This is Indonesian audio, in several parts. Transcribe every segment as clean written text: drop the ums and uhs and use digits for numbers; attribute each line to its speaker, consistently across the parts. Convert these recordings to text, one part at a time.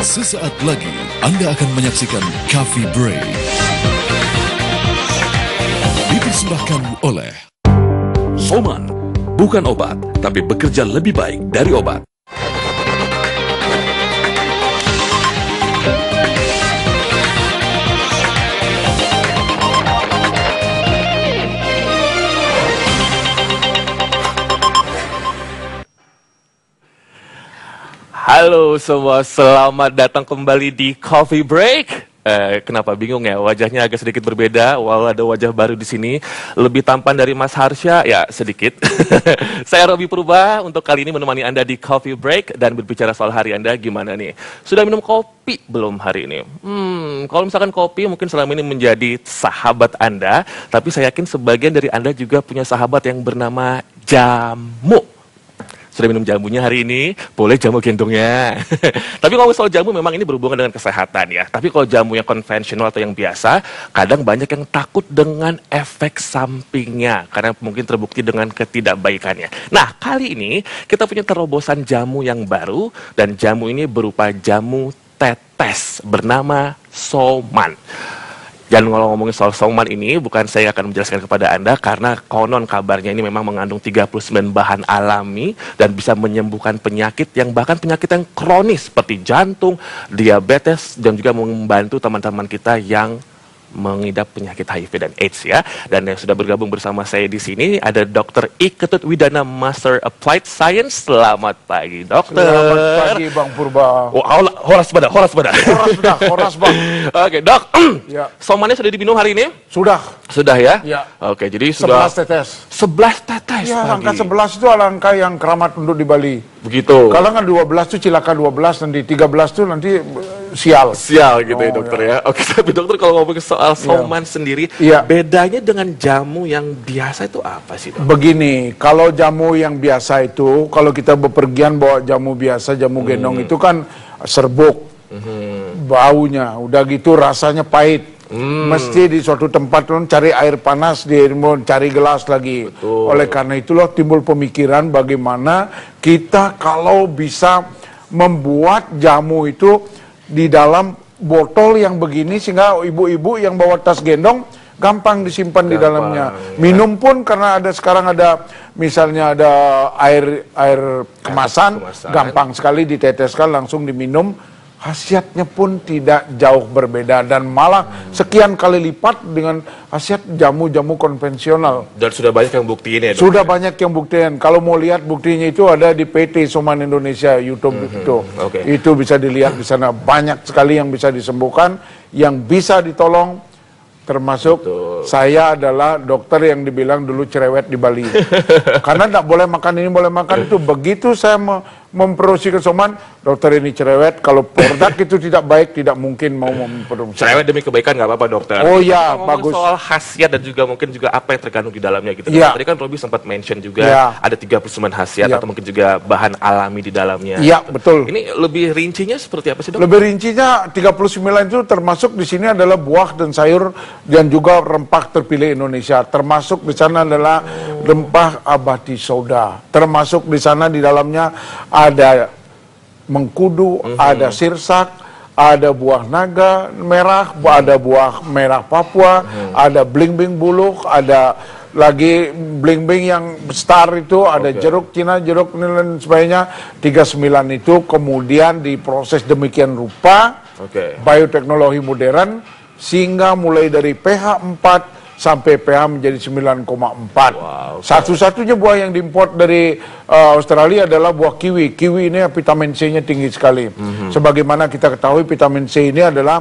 Speaker 1: Sesaat lagi Anda akan menyaksikan Coffee Break. Dipersembahkan oleh
Speaker 2: Soman, bukan obat, tapi bekerja lebih baik dari obat.
Speaker 3: Halo semua, selamat datang kembali di Coffee Break. Kenapa bingung ya? Wajahnya agak sedikit berbeda. Walau ada wajah baru di sini, lebih tampan dari Mas Harsha, ya sedikit. Saya Robi Purba untuk kali ini menemani Anda di Coffee Break dan berbicara soal hari Anda gimana nih? Sudah minum kopi belum hari ini? Kalau misalkan kopi mungkin selama ini menjadi sahabat Anda, tapi saya yakin sebagian dari Anda juga punya sahabat yang bernama jamu. Sudah minum jamunya hari ini, boleh jamu gendongnya. Tapi kalau soal jamu memang ini berhubungan dengan kesehatan ya. Tapi kalau jamu yang konvensional atau yang biasa, kadang banyak yang takut dengan efek sampingnya. Karena mungkin terbukti dengan ketidakbaikannya. Nah, kali ini kita punya terobosan jamu yang baru. Dan jamu ini berupa jamu tetes bernama Soman. Dan kalau ngomongin soal Soman ini, bukan saya akan menjelaskan kepada Anda, karena konon kabarnya ini memang mengandung 39 bahan alami dan bisa menyembuhkan penyakit yang bahkan penyakit yang kronis seperti jantung, diabetes, dan juga membantu teman-teman kita yang mengidap penyakit HIV dan AIDS ya. Dan yang sudah bergabung bersama saya di sini ada Dr. I Ketut Widana, Master Applied Science. Selamat pagi, Dokter.
Speaker 4: Selamat pagi, Bang Purba.
Speaker 3: Oh, horas pada.
Speaker 4: Horas Bang.
Speaker 3: Oke, Dok.
Speaker 4: Ya.
Speaker 3: Somannya sudah diminum hari ini?
Speaker 4: Sudah.
Speaker 3: Sudah ya?
Speaker 4: Ya.
Speaker 3: Oke, jadi sudah
Speaker 4: 11 tetes.
Speaker 3: 11 tetes
Speaker 4: Ya,
Speaker 3: pagi.
Speaker 4: angka 11 itu angka yang keramat penduduk di Bali.
Speaker 3: Begitu.
Speaker 4: Kalau nggak 12 itu cilaka 12, nanti 13 itu nanti sial.
Speaker 3: Sial gitu ya,
Speaker 4: Oh,
Speaker 3: Dokter ya. Oke, tapi Dokter kalau ngomongin soal Soman sendiri,
Speaker 4: Iya.
Speaker 3: bedanya dengan jamu yang biasa itu apa sih, Dok?
Speaker 4: Begini, kalau jamu yang biasa itu, kalau kita bepergian bawa jamu biasa, jamu gendong itu kan serbuk. Baunya, udah gitu rasanya pahit. Mesti di suatu tempat cari air panas, cari gelas lagi.
Speaker 3: Betul.
Speaker 4: Oleh karena itulah timbul pemikiran bagaimana kita kalau bisa membuat jamu itu di dalam botol yang begini sehingga ibu-ibu yang bawa tas gendong gampang disimpan di dalamnya. Minum pun karena sekarang ada misalnya ada air kemasan, gampang sekali diteteskan langsung diminum. Khasiatnya pun tidak jauh berbeda dan malah sekian kali lipat dengan khasiat jamu-jamu konvensional.
Speaker 3: Dan sudah banyak yang buktiin ya, Dok?
Speaker 4: Sudah banyak yang buktiin. Kalau mau lihat buktinya itu ada di PT Soman Indonesia YouTube itu.
Speaker 3: Oke.
Speaker 4: Itu bisa dilihat di sana, banyak sekali yang bisa disembuhkan, yang bisa ditolong, termasuk saya adalah dokter yang dibilang dulu cerewet di Bali. Karena tidak boleh makan ini, boleh makan itu. Begitu saya mempromosikan Soman, dokter ini cerewet, kalau produk itu tidak baik, tidak mungkin mau memproduksi.
Speaker 3: Cerewet demi kebaikan nggak apa-apa, Dokter.
Speaker 4: Oh ya,
Speaker 3: Ngomongin
Speaker 4: bagus.
Speaker 3: soal khasiat dan juga mungkin juga apa yang terkandung di dalamnya gitu.
Speaker 4: Ya.
Speaker 3: Tadi kan Robi sempat mention juga
Speaker 4: Ya.
Speaker 3: ada 39 khasiat
Speaker 4: Ya.
Speaker 3: atau mungkin juga bahan alami di dalamnya.
Speaker 4: Iya, betul.
Speaker 3: Ini lebih rincinya seperti apa sih, Dok?
Speaker 4: Lebih rincinya 39 itu termasuk di sini adalah buah dan sayur dan juga rempah terpilih Indonesia. Termasuk di sana adalah rempah abadi soda. Termasuk di sana di dalamnya ada mengkudu, ada sirsak, ada buah naga merah, ada buah merah Papua, ada bling-bling buluk, ada lagi bling-bling yang star itu, ada jeruk Cina, jeruk ini dan sebagainya. 39 itu kemudian diproses demikian rupa, bioteknologi modern, sehingga mulai dari pH 4 sampai pH menjadi 9,4. Satu-satunya buah yang diimport dari Australia adalah buah kiwi. Kiwi ini vitamin C-nya tinggi sekali. Sebagaimana kita ketahui vitamin C ini adalah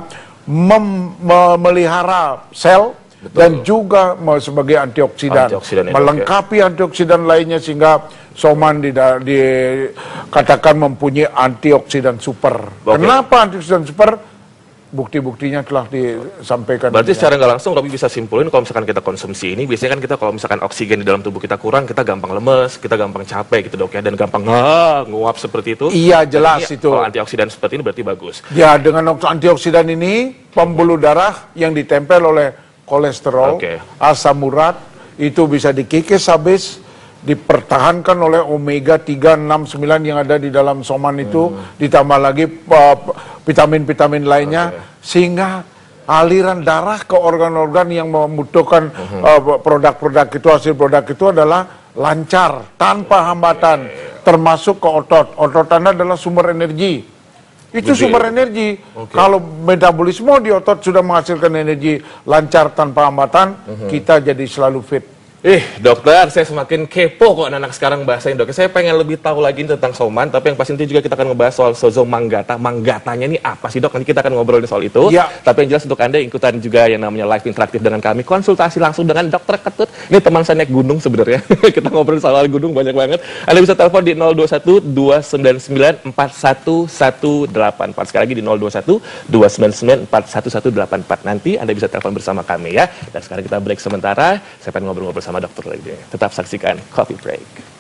Speaker 4: memelihara sel. Betul. Dan juga sebagai antioksidan melengkapi antioksidan lainnya sehingga Soman dikatakan mempunyai antioksidan super. Kenapa antioksidan super? Bukti-buktinya telah disampaikan.
Speaker 3: Berarti secara nggak langsung Robi bisa simpulin kalau misalkan kita konsumsi ini, biasanya kan kita kalau misalkan oksigen di dalam tubuh kita kurang, kita gampang lemes, kita gampang capek gitu, Dok ya, dan gampang nguap seperti itu.
Speaker 4: Iya, jelas itu.
Speaker 3: Kalau antioksidan seperti ini berarti bagus.
Speaker 4: Ya, dengan antioksidan ini pembuluh darah yang ditempel oleh kolesterol, asam urat itu bisa dikikis habis dipertahankan oleh omega 3, 6, 9 yang ada di dalam Soman itu, ditambah lagi vitamin-vitamin lainnya, sehingga aliran darah ke organ-organ yang membutuhkan produk-produk itu, hasil produk itu adalah lancar, tanpa hambatan, termasuk ke otot. Otot Anda adalah sumber energi. Itu sumber energi. Kalau metabolisme di otot sudah menghasilkan energi lancar tanpa hambatan, kita jadi selalu fit.
Speaker 3: Dokter, saya semakin kepo kok anak-anak sekarang bahasain, dok. Saya pengen lebih tahu lagi tentang Soman, tapi yang pasti nanti juga kita akan ngebahas soal Sozo Manggata. Manggatanya ini apa sih, dok? Nanti kita akan ngobrolin soal itu.
Speaker 4: Ya.
Speaker 3: Tapi yang jelas untuk Anda ikutan juga yang namanya live interaktif dengan kami, konsultasi langsung dengan Dokter Ketut. Ini teman saya naik gunung sebenarnya. Kita ngobrolin soal gunung banyak banget. Anda bisa telepon di 021 299 4118. Sekali lagi di 021 299 4118. Nanti Anda bisa telepon bersama kami ya. Dan sekarang kita break sementara. Saya pengen ngobrol-ngobrol sama dokter lagi. Tetap saksikan Coffee Break.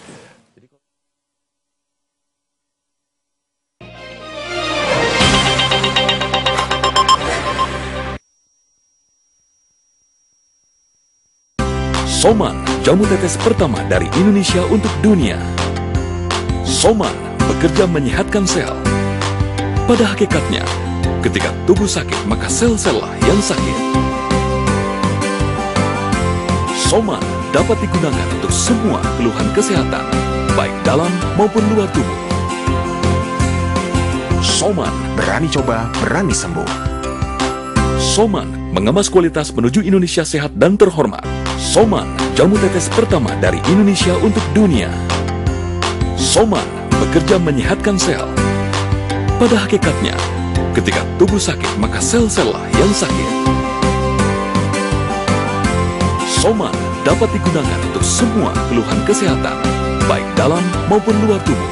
Speaker 2: Soman, jamu tetes pertama dari Indonesia untuk dunia. Soman bekerja menyehatkan sel. Pada hakikatnya, ketika tubuh sakit, maka sel-sellah yang sakit. Soman dapat digunakan untuk semua keluhan kesehatan, baik dalam maupun luar tubuh. Soman,
Speaker 5: Berani coba, berani sembuh.
Speaker 2: Soman mengemas kualitas menuju Indonesia sehat dan terhormat. Soman, jamu tetes pertama dari Indonesia untuk dunia. Soman bekerja menyehatkan sel. Pada hakikatnya, ketika tubuh sakit, maka sel-sellah yang sakit. Soman dapat digunakan untuk semua keluhan kesehatan, baik dalam maupun luar tubuh.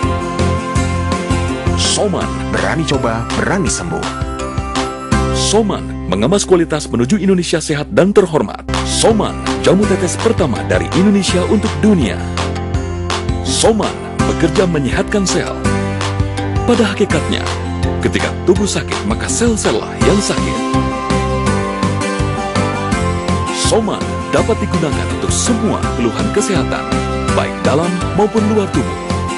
Speaker 2: Soman,
Speaker 5: Berani coba, berani sembuh.
Speaker 2: Soman mengemas kualitas menuju Indonesia sehat dan terhormat. Soman, jamu tetes pertama dari Indonesia untuk dunia. Soman bekerja menyehatkan sel. Pada hakikatnya, ketika tubuh sakit, maka sel-sellah yang sakit. Soman dapat digunakan untuk semua keluhan kesehatan, baik dalam maupun luar tubuh.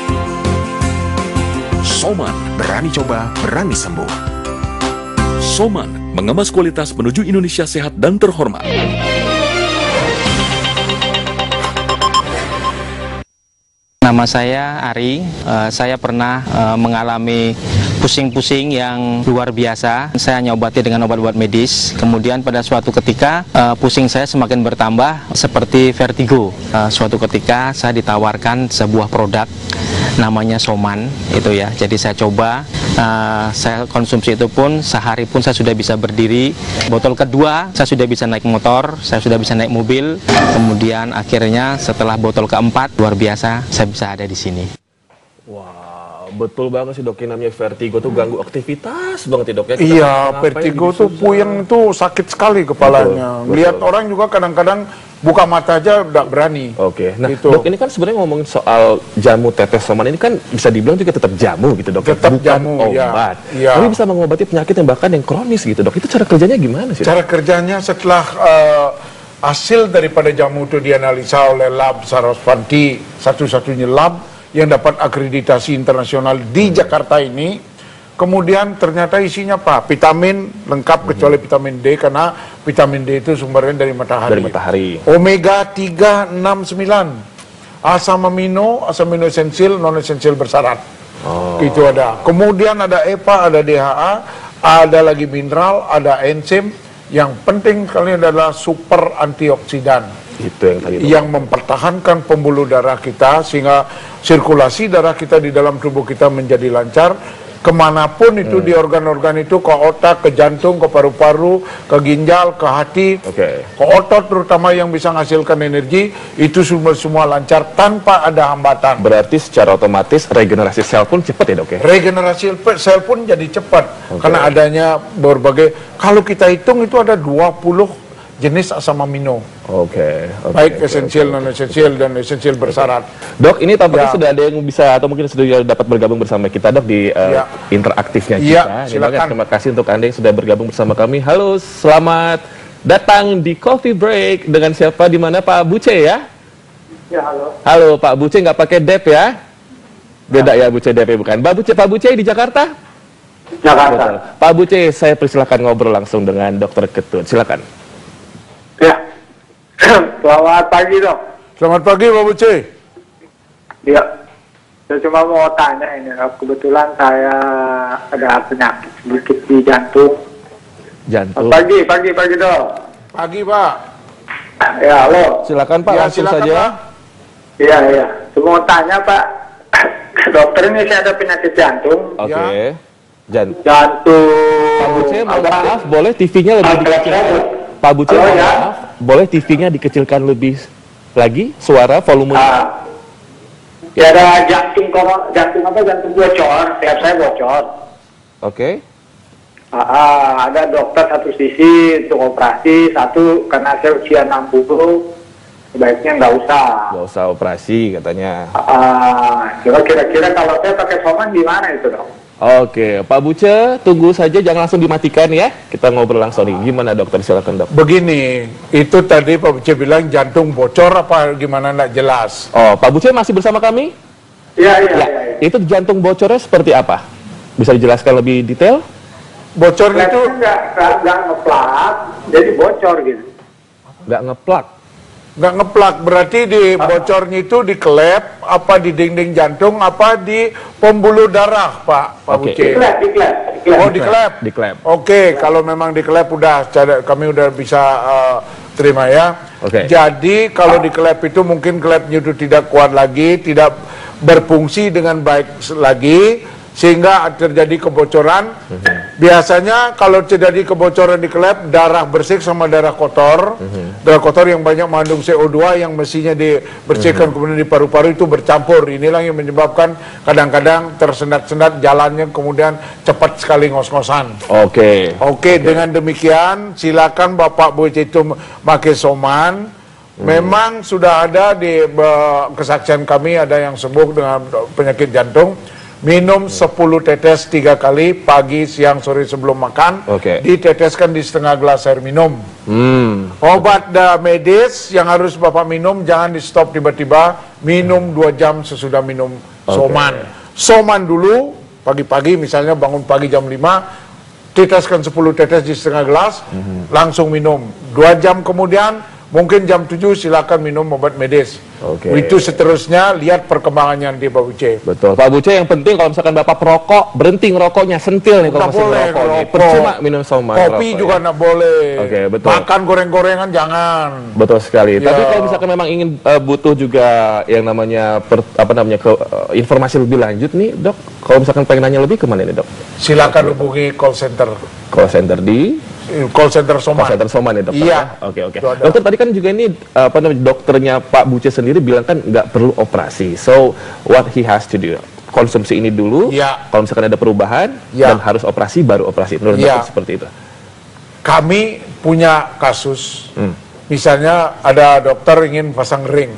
Speaker 2: Soman,
Speaker 5: Berani coba, berani sembuh.
Speaker 2: Soman mengemas kualitas menuju Indonesia sehat dan terhormat.
Speaker 6: Nama saya Ari, saya pernah mengalami pusing-pusing yang luar biasa. Saya hanya obati dengan obat-obat medis. Kemudian pada suatu ketika pusing saya semakin bertambah seperti vertigo. Suatu ketika saya ditawarkan sebuah produk namanya Soman itu ya. Jadi saya coba, saya konsumsi itu pun sehari pun saya sudah bisa berdiri. Botol kedua saya sudah bisa naik motor, saya sudah bisa naik mobil. Kemudian akhirnya setelah botol keempat, luar biasa saya bisa ada di sini.
Speaker 3: Wow, betul banget sih, dok. Yang namanya vertigo tuh ganggu aktivitas banget ya, dok ya. Kita
Speaker 4: Iya,
Speaker 3: ngapain
Speaker 4: vertigo
Speaker 3: gitu
Speaker 4: tuh
Speaker 3: susah.
Speaker 4: puyeng tuh sakit sekali kepalanya.
Speaker 3: Betul,
Speaker 4: Lihat
Speaker 3: betul.
Speaker 4: orang juga kadang-kadang buka mata aja udah berani.
Speaker 3: Oke, nah
Speaker 4: Gitu.
Speaker 3: dok, ini kan sebenarnya ngomongin soal jamu tetes Soman ini kan bisa dibilang juga tetap jamu gitu, dok.
Speaker 4: Tetap
Speaker 3: Bukan
Speaker 4: jamu, ya.
Speaker 3: obat.
Speaker 4: Ya.
Speaker 3: Tapi bisa mengobati penyakit yang bahkan yang kronis gitu, dok. Itu cara kerjanya gimana sih, dok?
Speaker 4: Cara kerjanya setelah hasil daripada jamu itu dianalisa oleh lab Sarasvati, satu-satunya lab yang dapat akreditasi internasional di Jakarta ini. Kemudian ternyata isinya apa? Vitamin lengkap kecuali vitamin D, karena vitamin D itu sumbernya dari matahari.
Speaker 3: Dari matahari.
Speaker 4: Omega 3, 6, 9. Asam amino esensial, non esensial bersyarat. Itu ada. Kemudian ada EPA, ada DHA, ada lagi mineral, ada enzim. Yang penting sekali adalah super antioksidan
Speaker 3: Itu yang tadi, dok.
Speaker 4: yang mempertahankan pembuluh darah kita sehingga sirkulasi darah kita di dalam tubuh kita menjadi lancar. Kemanapun itu di organ-organ itu, ke otak, ke jantung, ke paru-paru, ke ginjal, ke hati,
Speaker 3: Oke.
Speaker 4: ke otot terutama yang bisa menghasilkan energi, itu semua lancar tanpa ada hambatan.
Speaker 3: Berarti secara otomatis regenerasi sel pun cepat ya, dok ya?
Speaker 4: Regenerasi sel pun jadi cepat karena adanya berbagai, kalau kita hitung itu ada 20 jenis asam amino,
Speaker 3: Oke.
Speaker 4: baik esensial, non esensial, dan esensial bersyarat.
Speaker 3: Dok, ini tampaknya
Speaker 4: Ya.
Speaker 3: sudah ada yang bisa atau mungkin sudah dapat bergabung bersama kita, dok, di
Speaker 4: Ya.
Speaker 3: interaktifnya
Speaker 4: Ya,
Speaker 3: kita.
Speaker 4: silakan.
Speaker 3: Terima kasih untuk Anda yang sudah bergabung bersama kami. Halo, selamat datang di Coffee Break. Dengan siapa, di mana, Pak Buce ya?
Speaker 7: Ya, halo.
Speaker 3: Halo, Pak Buce nggak pakai DEP ya? Beda ya, Buce DP bukan. Pak Buce di Jakarta?
Speaker 7: Jakarta.
Speaker 3: Betul. Pak Buce, saya persilakan ngobrol langsung dengan Dokter Ketut. Silakan.
Speaker 7: Ya. Selamat pagi, Dok.
Speaker 4: Selamat pagi Pak Buce.
Speaker 7: Ya. Saya cuma mau tanya ini, Dok. Kebetulan saya ada penyakit sedikit di jantung.
Speaker 3: Jantung.
Speaker 7: Pagi, Dok.
Speaker 4: Pagi Pak.
Speaker 7: Ya, halo.
Speaker 3: Silakan Pak,
Speaker 4: Ya,
Speaker 3: langsung
Speaker 4: silakan,
Speaker 3: saja.
Speaker 4: Pak.
Speaker 7: Iya. Cuma mau tanya, Pak. Dokter, ini saya ada penyakit jantung.
Speaker 3: Oke.
Speaker 4: Ya.
Speaker 7: Jantung.
Speaker 3: Pak Buce, mohon
Speaker 7: Apa?
Speaker 3: maaf, boleh TV-nya lebih dikecilkan? Pak Buce,
Speaker 7: Halo,
Speaker 3: mohon
Speaker 7: ya?
Speaker 3: maaf, boleh TV-nya dikecilkan lebih lagi, suara, volumenya?
Speaker 7: Ya ada jantung bocor, tiap saya bocor.
Speaker 3: Oke.
Speaker 7: Ada dokter satu sisi untuk operasi, satu karena saya usia 60, sebaiknya nggak usah.
Speaker 3: Nggak usah operasi katanya.
Speaker 7: Kira-kira kalau saya pakai soman gimana itu, Dok?
Speaker 3: Oke, Pak Buce, tunggu saja, jangan langsung dimatikan ya. Kita ngobrol langsung nih. Gimana dokter? Silakan dok.
Speaker 4: Begini, itu tadi Pak Buce bilang jantung bocor apa gimana nggak jelas.
Speaker 3: Oh, Pak Buce masih bersama kami?
Speaker 7: Iya.
Speaker 3: Itu jantung bocornya seperti apa? Bisa dijelaskan lebih detail?
Speaker 4: Bocor itu
Speaker 7: Itu nggak ngeplak, jadi bocor gitu.
Speaker 3: Nggak ngeplak.
Speaker 4: nggak ngeplak, berarti di bocornya itu di klep, apa di dinding jantung, apa di pembuluh darah Pak
Speaker 3: Oke.
Speaker 4: Buce.
Speaker 7: Diklep.
Speaker 4: Oh di klep.
Speaker 3: Di klep.
Speaker 4: Oke, kalau memang di klep udah kami udah bisa terima ya.
Speaker 3: Oke.
Speaker 4: Jadi kalau di klep itu mungkin klepnya itu tidak kuat lagi, tidak berfungsi dengan baik lagi, sehingga terjadi kebocoran. Biasanya kalau terjadi kebocoran di klep, darah bersih sama darah kotor, darah kotor yang banyak mengandung CO2 yang mestinya dibersihkan kemudian di paru-paru itu bercampur. Inilah yang menyebabkan kadang-kadang tersendat-sendat jalannya, kemudian cepat sekali ngos-ngosan.
Speaker 3: Oke.
Speaker 4: Oke, dengan demikian silakan Bapak Buce itu pakai soman. Memang sudah ada di kesaksian kami ada yang sembuh dengan penyakit jantung. Minum 10 tetes 3 kali, pagi, siang, sore sebelum makan.
Speaker 3: Oke.
Speaker 4: Diteteskan di setengah gelas air minum. Obat medis yang harus Bapak minum jangan di stop tiba-tiba. Minum 2 jam sesudah minum soman. Soman dulu, pagi-pagi misalnya bangun pagi jam 5, teteskan 10 tetes di setengah gelas, langsung minum. 2 jam kemudian, mungkin jam 7 silakan minum obat medis.
Speaker 3: Oke.
Speaker 4: Itu seterusnya, lihat perkembangannya nanti Pak Buce.
Speaker 3: Betul. Pak Buce, yang penting kalau misalkan Bapak perokok, berhenti ngerokoknya, sentil nih kalau
Speaker 4: Nggak
Speaker 3: masih
Speaker 4: boleh
Speaker 3: ngerokok nih.
Speaker 4: ngerokok.
Speaker 3: Percuma minum soman.
Speaker 4: Kopi
Speaker 3: ngerokok,
Speaker 4: juga
Speaker 3: ya.
Speaker 4: nggak boleh.
Speaker 3: Oke, betul.
Speaker 4: Makan goreng-gorengan jangan.
Speaker 3: Betul sekali.
Speaker 4: Ya.
Speaker 3: Tapi kalau misalkan memang ingin butuh juga yang namanya informasi lebih lanjut nih, Dok. Kalau misalkan pengen nanya lebih kemana nih, Dok?
Speaker 4: Silakan hubungi call center.
Speaker 3: Call center di
Speaker 4: Call center Soman.
Speaker 3: Call center Soman ya, Dokter.
Speaker 4: Iya.
Speaker 3: Ya? Oke.
Speaker 4: Itu ada.
Speaker 3: Dokter, tadi kan juga ini dokternya Pak Buce sendiri bilang kan nggak perlu operasi. So, what he has to do? Konsumsi ini dulu.
Speaker 4: Iya.
Speaker 3: Kalau misalkan ada perubahan
Speaker 4: Iya.
Speaker 3: dan harus operasi baru operasi. Menurut
Speaker 4: Iya.
Speaker 3: dokter seperti itu.
Speaker 4: Kami punya kasus, misalnya ada dokter ingin pasang ring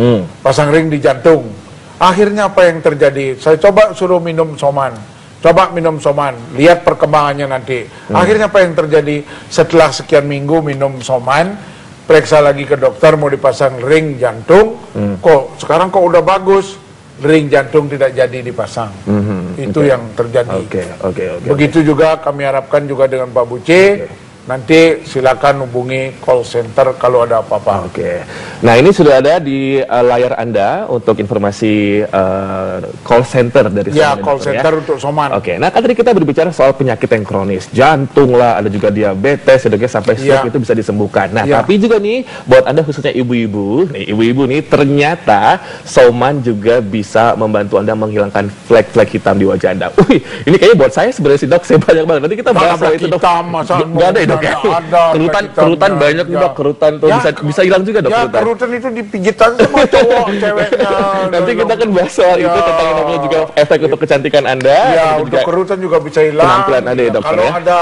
Speaker 4: di jantung. Akhirnya apa yang terjadi? Saya coba suruh minum soman. Coba minum soman, lihat perkembangannya nanti. Akhirnya apa yang terjadi? Setelah sekian minggu minum soman, periksa lagi ke dokter mau dipasang ring jantung. Kok sekarang kok udah bagus, ring jantung tidak jadi dipasang. Itu yang terjadi.
Speaker 3: Oke.
Speaker 4: Begitu juga kami harapkan juga dengan Pak Buce. Nanti silakan hubungi call center kalau ada apa-apa.
Speaker 3: Oke. Nah, ini sudah ada di layar Anda untuk informasi call center dari
Speaker 4: Ya,
Speaker 3: Soman,
Speaker 4: call
Speaker 3: Dokter,
Speaker 4: center untuk soman.
Speaker 3: Oke, nah kan tadi kita berbicara soal penyakit yang kronis, jantung lah, ada juga diabetes, ada juga sampai stroke
Speaker 4: Ya.
Speaker 3: itu bisa disembuhkan. Nah,
Speaker 4: Ya.
Speaker 3: tapi juga nih, buat Anda khususnya ibu-ibu nih, ternyata Soman juga bisa membantu Anda menghilangkan flek-flek hitam di wajah Anda. Wih, ini kayaknya buat saya sebenarnya sih, Dok, saya banyak banget. Nanti kita bahas
Speaker 4: Nggak ada
Speaker 3: soal itu, Dok.
Speaker 4: hitam, masa
Speaker 3: Nggak ada ya, Dok?
Speaker 4: nggak ada
Speaker 3: Kerutan
Speaker 4: hitamnya.
Speaker 3: banyak nih,
Speaker 4: Ya.
Speaker 3: Dok, kerutan tuh
Speaker 4: Ya.
Speaker 3: bisa hilang juga, Dok,
Speaker 4: Ya,
Speaker 3: kerutan.
Speaker 4: kerutan itu dipijit aja sama cowok, ceweknya.
Speaker 3: Nanti kita akan bahas soal itu,
Speaker 4: Ya.
Speaker 3: tentang yang namanya juga efek untuk kecantikan Anda.
Speaker 4: Ya,
Speaker 3: dan
Speaker 4: untuk
Speaker 3: juga
Speaker 4: kerutan juga bisa hilang.
Speaker 3: penampilan Anda ya, dokter,
Speaker 4: Kalau
Speaker 3: ya.
Speaker 4: ada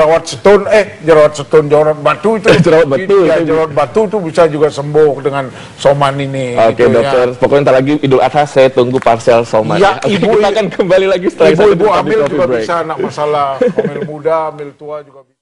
Speaker 4: jerawat batu itu.
Speaker 3: Jerawat batu
Speaker 4: Ya,
Speaker 3: itu.
Speaker 4: jerawat batu itu bisa juga sembuh dengan soman ini.
Speaker 3: Oke,
Speaker 4: gitu ya.
Speaker 3: dokter. Pokoknya ntar lagi Idul Adha saya tunggu parcel Soman.
Speaker 4: Ya,
Speaker 3: Oke,
Speaker 4: ibu-
Speaker 3: kita akan kembali lagi setelah ini.
Speaker 4: Ibu-ibu
Speaker 3: Sampai
Speaker 4: hamil
Speaker 3: di coffee
Speaker 4: juga
Speaker 3: break.
Speaker 4: bisa, anak masalah hamil muda, hamil tua juga bisa.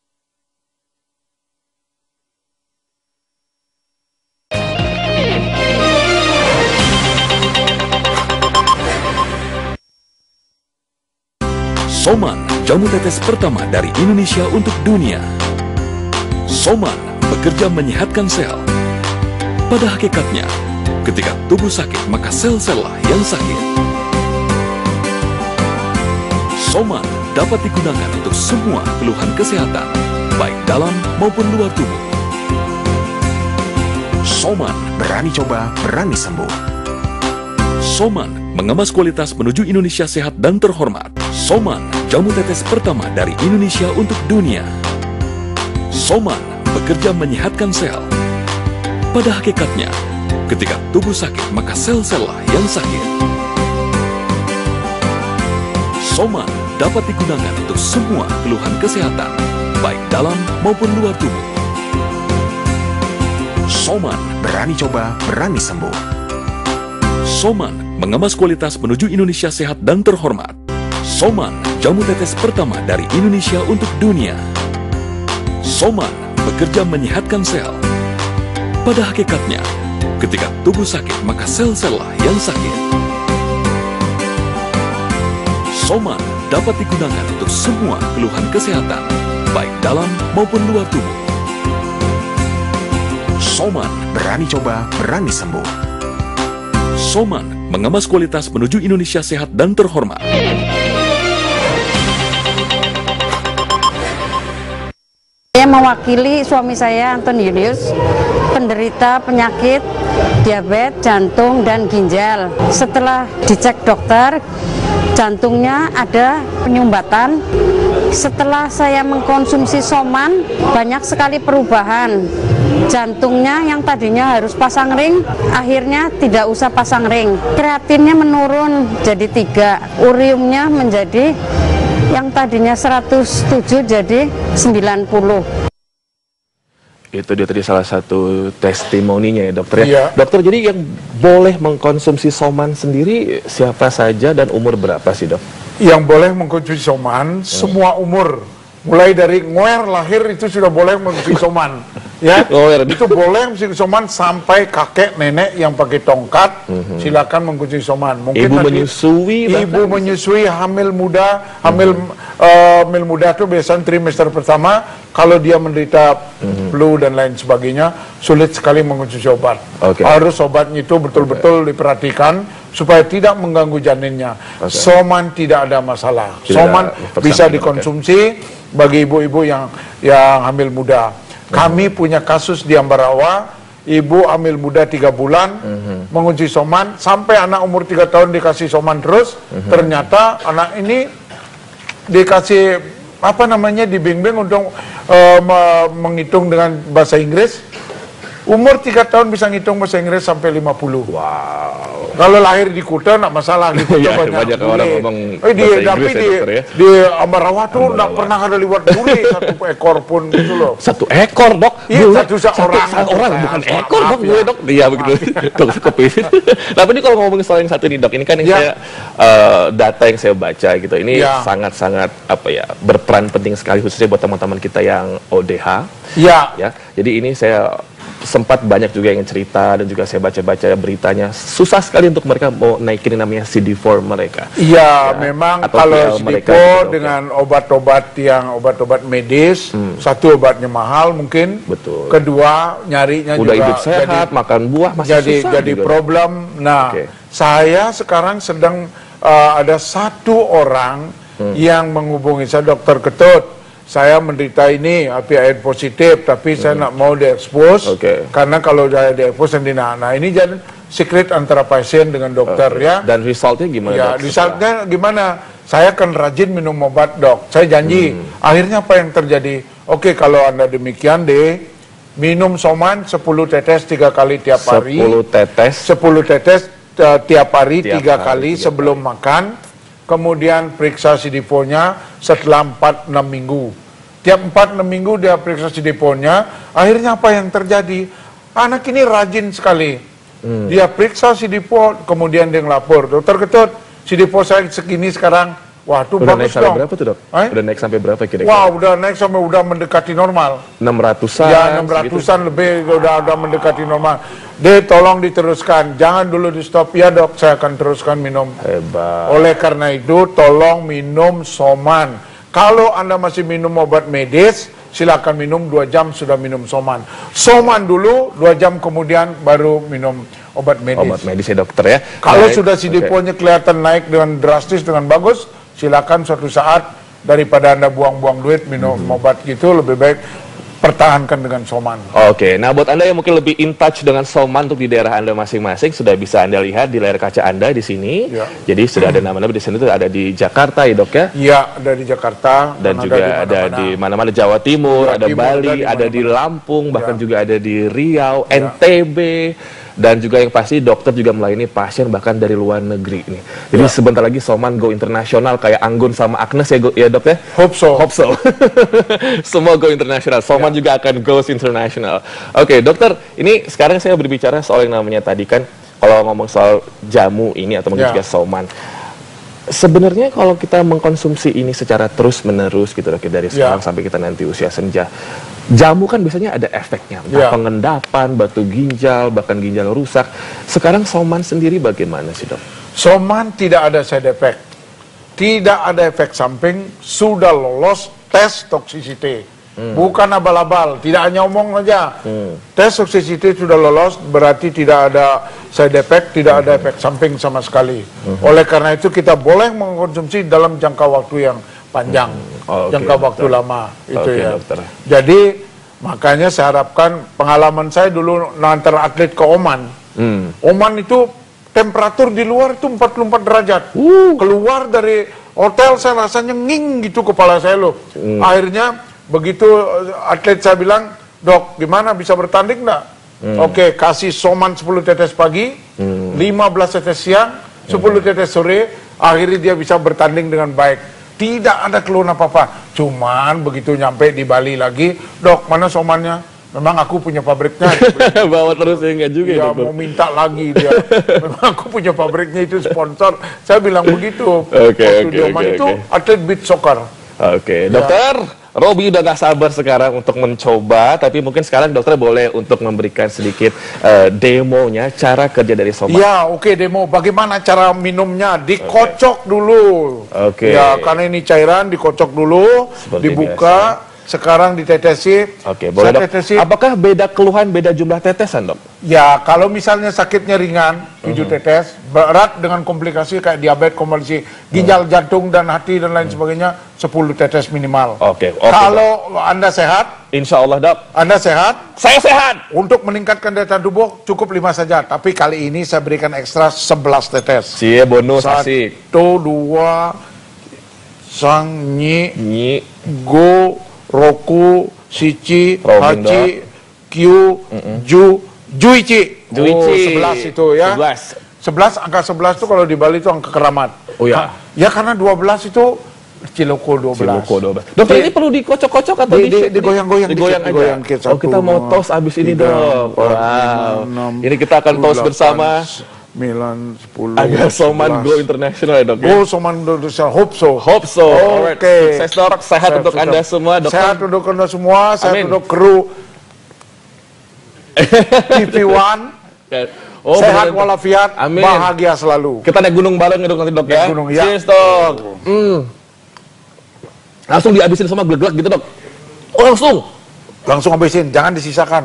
Speaker 2: Soman, jamu tetes pertama dari Indonesia untuk dunia. Soman bekerja menyehatkan sel. Pada hakikatnya, ketika tubuh sakit, maka sel-sel lah yang sakit. Soman dapat digunakan untuk semua keluhan kesehatan, baik dalam maupun luar tubuh. Soman,
Speaker 5: Berani coba, berani sembuh.
Speaker 2: Soman mengemas kualitas menuju Indonesia sehat dan terhormat. Soman, jamu tetes pertama dari Indonesia untuk dunia. Soman bekerja menyehatkan sel. Pada hakikatnya, ketika tubuh sakit, maka sel-sel lah yang sakit. Soman dapat digunakan untuk semua keluhan kesehatan, baik dalam maupun luar tubuh. Soman,
Speaker 5: Berani coba, berani sembuh.
Speaker 2: Soman mengemas kualitas menuju Indonesia sehat dan terhormat. Soman, jamu tetes pertama dari Indonesia untuk dunia. Soman bekerja menyehatkan sel. Pada hakikatnya, ketika tubuh sakit, maka sel-sel lah yang sakit. Soman dapat digunakan untuk semua keluhan kesehatan, baik dalam maupun luar tubuh. Soman,
Speaker 5: Berani coba, berani sembuh.
Speaker 2: Soman mengemas kualitas menuju Indonesia sehat dan terhormat.
Speaker 8: Saya mewakili suami saya, Anton Julius, penderita penyakit diabetes, jantung, dan ginjal. Setelah dicek dokter, jantungnya ada penyumbatan. Setelah saya mengkonsumsi Soman, banyak sekali perubahan. Jantungnya yang tadinya harus pasang ring, akhirnya tidak usah pasang ring. Kreatinnya menurun jadi 3, uriumnya menjadi yang tadinya 107 jadi 90.
Speaker 3: Itu dia tadi salah satu testimoninya ya dokter ya.
Speaker 4: Iya.
Speaker 3: Dokter, jadi yang boleh mengkonsumsi Soman sendiri siapa saja dan umur berapa sih dok?
Speaker 4: Yang boleh mengkonsumsi Soman semua umur, mulai dari ngoer lahir itu sudah boleh mengkonsumsi Soman, ya.
Speaker 3: Ngoer.
Speaker 4: Itu boleh mengkonsumsi Soman sampai kakek nenek yang pakai tongkat, silakan mengkonsumsi Soman. Mungkin
Speaker 3: Ibu
Speaker 4: nanti
Speaker 3: menyusui,
Speaker 4: ibu menyusui, hamil muda, hamil muda itu biasanya trimester pertama, kalau dia menderita flu dan lain sebagainya, sulit sekali mengkonsumsi obat.
Speaker 3: Oke.
Speaker 4: Harus obatnya itu betul-betul diperhatikan supaya tidak mengganggu janinnya. Soman tidak ada masalah.
Speaker 3: Tidak
Speaker 4: Soman
Speaker 3: ada
Speaker 4: bisa
Speaker 3: persamaan,
Speaker 4: dikonsumsi bagi ibu-ibu yang hamil muda. Kami punya kasus di Ambarawa, ibu hamil muda 3 bulan, mengonsumsi Soman, sampai anak umur 3 tahun dikasih Soman terus, ternyata anak ini dikasih dibimbing untuk menghitung dengan bahasa Inggris. Umur 3 tahun bisa ngitung bahasa Inggris sampai 50.
Speaker 3: Wow.
Speaker 4: Kalau lahir di Kuta nggak masalah, di Kuta
Speaker 3: Ya,
Speaker 4: banyak
Speaker 3: orang
Speaker 4: bule.
Speaker 3: ngomong
Speaker 4: Tapi
Speaker 3: bahasa Inggris ya, dokter ya.
Speaker 4: di Ambarawa tuh nggak pernah ada liwat bule 1 ekor pun gitu loh.
Speaker 3: 1 ekor dok?
Speaker 4: Iya,
Speaker 3: Bule?
Speaker 4: satu orang.
Speaker 3: Orang
Speaker 4: Saya
Speaker 3: bukan
Speaker 4: maaf,
Speaker 3: ekor dok,
Speaker 4: ya.
Speaker 3: bule dok. Iya begitu. Dok kepilih. Tapi ini kalau ngomongin soal yang satu ini dok, ini kan yang
Speaker 4: Ya.
Speaker 3: saya data yang saya baca gitu. Ini
Speaker 4: Ya.
Speaker 3: sangat-sangat berperan penting sekali khususnya buat teman-teman kita yang ODH.
Speaker 4: Ya,
Speaker 3: Ya, jadi ini saya sempat banyak juga yang cerita dan juga saya baca-baca beritanya, susah sekali untuk mereka mau naikin yang namanya CD4 mereka.
Speaker 4: iya,
Speaker 3: Ya,
Speaker 4: memang
Speaker 3: atau
Speaker 4: kalau
Speaker 3: PL mereka
Speaker 4: Sidipo
Speaker 3: gitu,
Speaker 4: dengan obat-obat medis, satu obatnya mahal mungkin,
Speaker 3: Betul.
Speaker 4: kedua nyarinya
Speaker 3: Udah
Speaker 4: juga
Speaker 3: hidup sehat, makan buah masih susah
Speaker 4: jadi
Speaker 3: juga.
Speaker 4: problem. Nah,
Speaker 3: Oke.
Speaker 4: saya sekarang sedang ada 1 orang yang menghubungi saya, Dokter Ketut. Saya menderita ini HPAN positif, tapi saya nak mau diekspos
Speaker 3: Oke.
Speaker 4: karena kalau saya diekspos nanti nah ini jadi secret antara pasien dengan dokter ya.
Speaker 3: Dan resultnya gimana
Speaker 4: Ya,
Speaker 3: dok?
Speaker 4: resultnya gimana? Saya kan rajin minum obat dok. Saya janji. Akhirnya apa yang terjadi? Oke, kalau Anda demikian deh, minum Soman 10 tetes 3 kali tiap hari.
Speaker 3: 10 tetes
Speaker 4: 10 tetes tiap hari
Speaker 3: Tiap
Speaker 4: 3
Speaker 3: hari,
Speaker 4: kali
Speaker 3: 3
Speaker 4: sebelum makan. Kemudian periksa CD4-nya setelah 4-6 minggu. Tiap 4-6 minggu dia periksa CD4-nya. Akhirnya apa yang terjadi? Anak ini rajin sekali. Dia periksa CD4, kemudian dia ngelapor. Dokter Ketut, CD4 saya segini sekarang. Wah, itu
Speaker 3: Udah naik
Speaker 4: bagus
Speaker 3: sampai
Speaker 4: dong.
Speaker 3: berapa tuh, Dok? Udah naik sampai berapa kira-kira?
Speaker 4: Wah, udah naik sampai udah mendekati normal.
Speaker 3: 600-an.
Speaker 4: Ya, 600-an lebih udah mendekati normal. Tolong diteruskan, jangan dulu di stop. Ya dok, saya akan teruskan minum.
Speaker 3: Hebat.
Speaker 4: Oleh karena itu, tolong minum Soman. Kalau Anda masih minum obat medis, silakan minum 2 jam sudah minum Soman. Soman dulu, 2 jam kemudian baru minum obat medis.
Speaker 3: Obat medis ya dokter ya.
Speaker 4: Kalau
Speaker 3: Baik.
Speaker 4: sudah CD4-nya kelihatan naik dengan drastis, dengan bagus, silakan suatu saat daripada Anda buang-buang duit minum obat gitu, lebih baik pertahankan dengan Soman.
Speaker 3: Oke, nah buat Anda yang mungkin lebih in touch dengan Soman untuk di daerah Anda masing-masing, sudah bisa Anda lihat di layar kaca Anda di sini.
Speaker 4: Ya.
Speaker 3: Jadi sudah ada nama-nama di sini, tuh ada di Jakarta ya dok ya?
Speaker 4: Iya, ada di Jakarta.
Speaker 3: Dan juga ada di mana-mana Jawa Timur,
Speaker 4: Jawa
Speaker 3: ada
Speaker 4: Timur,
Speaker 3: Bali, ada di Lampung, bahkan
Speaker 4: Ya.
Speaker 3: juga ada di Riau, NTB, dan juga yang pasti dokter juga melayani pasien bahkan dari luar negeri ini. Jadi sebentar lagi Soman go internasional kayak Anggun sama Agnes ya dok ya?
Speaker 4: Hope so.
Speaker 3: Hope so. Semua go internasional. Soman juga akan goes international. Oke, dokter, ini sekarang saya berbicara soal yang namanya tadi kan, kalau ngomong soal jamu ini atau mungkin juga Soman. Sebenarnya kalau kita mengkonsumsi ini secara terus-menerus gitu dok, dari sekarang sampai kita nanti usia senja, jamu kan biasanya ada efeknya, entah pengendapan, batu ginjal, bahkan ginjal rusak. Sekarang Soman sendiri bagaimana sih dok?
Speaker 4: Soman tidak ada side effect, tidak ada efek samping, sudah lolos tes toxicity. Bukan abal-abal, tidak hanya omong aja. Tes toxicity sudah lolos, berarti tidak ada side effect, tidak ada efek samping sama sekali. Oleh karena itu kita boleh mengkonsumsi dalam jangka waktu yang panjang, jangka waktu lama. Itu ya.
Speaker 3: Dokter.
Speaker 4: Jadi makanya saya harapkan, pengalaman saya dulu nantar atlet ke Oman. Oman itu temperatur di luar itu 44 derajat. Keluar dari hotel saya rasanya nging gitu kepala saya loh. Akhirnya begitu atlet saya bilang, dok gimana bisa bertanding enggak? Oke, kasih Soman 10 tetes pagi, 15 tetes siang, 10 tetes sore, akhirnya dia bisa bertanding dengan baik. Tidak ada keluhan apa-apa. Cuman begitu nyampe di Bali lagi, dok mana Somannya? Memang aku punya pabriknya.
Speaker 3: Bawa terus ya enggak juga
Speaker 4: ya,
Speaker 3: dokter?
Speaker 4: mau minta lagi dia. Memang aku punya pabriknya, itu sponsor. Saya bilang begitu.
Speaker 3: Oke,
Speaker 4: Waktu di Oman itu atlet beach soccer.
Speaker 3: Oke, dokter. Robi udah gak sabar sekarang untuk mencoba, tapi mungkin sekarang dokter boleh untuk memberikan sedikit demonya cara kerja dari Soman.
Speaker 4: Ya, oke, demo. Bagaimana cara minumnya? Dikocok dulu.
Speaker 3: Oke.
Speaker 4: Ya, karena ini cairan dikocok dulu,
Speaker 3: Seperti
Speaker 4: dibuka. Sekarang ditetesi.
Speaker 3: Oke, boleh dok.
Speaker 4: Tetesi.
Speaker 3: Apakah beda keluhan, beda jumlah tetesan dok?
Speaker 4: Ya, kalau misalnya sakitnya ringan, 7 tetes, berat dengan komplikasi kayak diabetes, komplikasi ginjal, jantung, dan hati, dan lain sebagainya, 10 tetes minimal.
Speaker 3: Oke.
Speaker 4: Kalau Anda sehat,
Speaker 3: Insya Allah dok.
Speaker 4: Anda sehat,
Speaker 3: Saya sehat.
Speaker 4: untuk meningkatkan daya tahan tubuh cukup 5 saja. Tapi kali ini saya berikan ekstra 11 tetes.
Speaker 3: Cie bonus asik.
Speaker 4: 1, 2, sang, nyi, go, roku, sici,
Speaker 3: Robin,
Speaker 4: haci, kyu, ju, juici.
Speaker 3: Juici.
Speaker 4: 11 itu ya. 11, angka 11 itu kalau di Bali itu angka keramat.
Speaker 3: Oh ya.
Speaker 4: Ya karena 12 itu Ciloko 12.
Speaker 3: Ciloko 12. Dokter, ini perlu dikocok-kocok atau
Speaker 4: digoyang-goyang
Speaker 3: digoyang aja?
Speaker 4: digoyang dikit.
Speaker 3: Oh, kita mau toast abis ini dok. Wow. Ini kita akan toast bersama
Speaker 4: 9, 10,
Speaker 3: agar Soman go international ya dok.
Speaker 4: Oh, Soman go international. Hope so.
Speaker 3: Hope so. Alright.
Speaker 4: Oke.
Speaker 3: Sukses dok. Sehat untuk Anda semua dokter.
Speaker 4: Sehat untuk Anda semua. Sehat
Speaker 3: Amin.
Speaker 4: untuk kru TV One.
Speaker 3: Oh,
Speaker 4: Sehat
Speaker 3: benar.
Speaker 4: walafiat.
Speaker 3: Amin.
Speaker 4: Bahagia selalu.
Speaker 3: Kita naik gunung bareng ya dok nanti dok ya.
Speaker 4: Naik gunung, ya.
Speaker 3: Cheers dok. Langsung dihabisin sama gelag gitu dok. Oh langsung.
Speaker 4: Langsung habisin, jangan disisakan.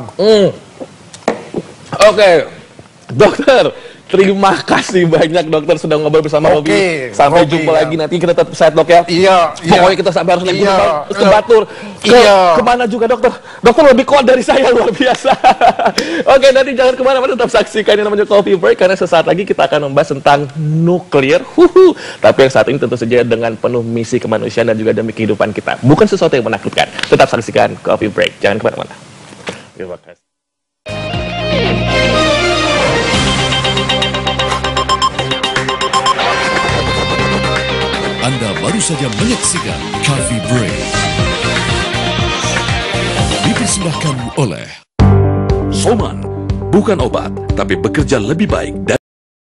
Speaker 3: Oke. Dokter, terima kasih banyak dokter sudah ngobrol bersama Robi. Sampai jumpa lagi nanti kita tetap sehat dok ya.
Speaker 4: Iya.
Speaker 3: Pokoknya kita sampai harus naik gunung bareng, terus ke Batur. Kemana juga dokter? Dokter lebih kuat dari saya, luar biasa. Oke, nanti jangan kemana-mana, tetap saksikan yang namanya Coffee Break, karena sesaat lagi kita akan membahas tentang nuklir. Tapi yang saat ini tentu saja dengan penuh misi kemanusiaan dan juga demi kehidupan kita. Bukan sesuatu yang menakutkan. Tetap saksikan Coffee Break, jangan kemana-mana. Terima kasih.
Speaker 1: Anda baru saja menyaksikan Coffee Break. Dipersembahkan oleh
Speaker 2: Soman bukan obat, tapi bekerja lebih baik dari